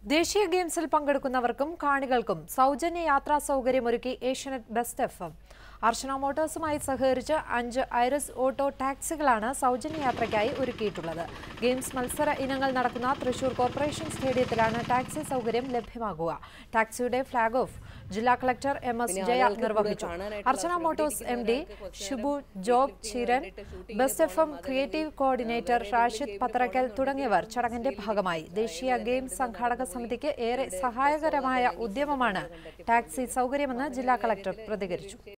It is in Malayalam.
ദേശീയ ഗെയിംസിൽ പങ്കെടുക്കുന്നവർക്കും കാണികൾക്കും സൗജന്യ യാത്രാ സൗകര്യമൊരുക്കി ഏഷ്യാനെറ്റ് ബെസ്റ്റ് എഫ്.എം. അർച്ചന മോട്ടോഴ്സുമായി സഹകരിച്ച് 5 ഐറിസ് ഓട്ടോ ടാക്സികളാണ് സൗജന്യ യാത്രയ്ക്കായി ഒരുക്കിയിട്ടുള്ളത്. ഗെയിംസ് മത്സര ഇനങ്ങൾ നടക്കുന്ന തൃശൂർ കോർപ്പറേഷൻ സ്റ്റേഡിയത്തിലാണ് ടാക്സി സൗകര്യം ലഭ്യമാകുക. ടാക്സിയുടെ ഫ്ളാഗ് ഓഫ് ജില്ലാ കളക്ടർ MS ജയ നിർവഹിച്ചു. Archana Motors MD Shibu Job Cheeran, best FM creative coordinator Rashid Pathrakkal തുടങ്ങിയവർ ചടങ്ങിന്റെ ഭാഗമായി. ദേശീയ ഗെയിംസ് സംഘാടക സമിതിക്ക് ഏറെ സഹായകരമായ ഉദ്യമമാണ് ടാക്സി സൗകര്യമെന്ന് ജില്ലാ കളക്ടർ പ്രതികരിച്ചു.